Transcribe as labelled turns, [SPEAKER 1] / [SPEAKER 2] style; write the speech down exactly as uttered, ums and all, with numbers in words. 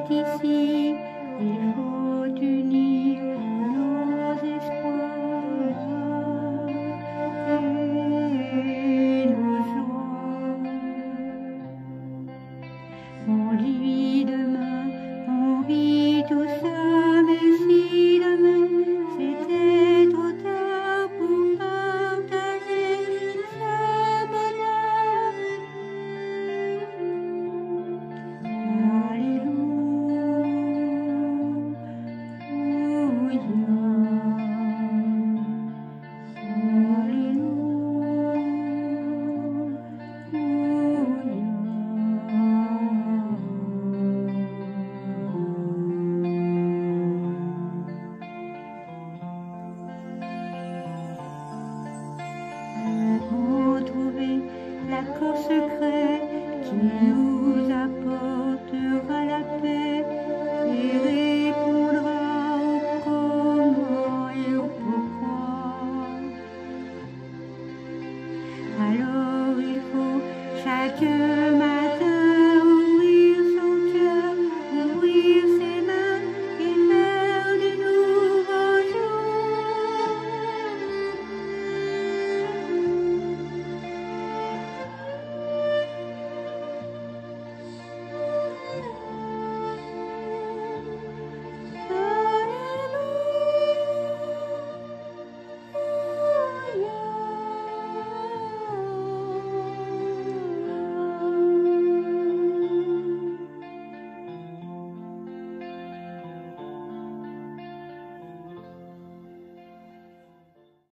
[SPEAKER 1] ici, il faut unir nos espoirs et nos joies. On dit demain, on vit tout ça, mais si demain c'était trop tard pour partager ce bonheur. Retrouver l'accord secret qui nous apportera la paix et répondra au comment et au pourquoi. Alors il faut chacun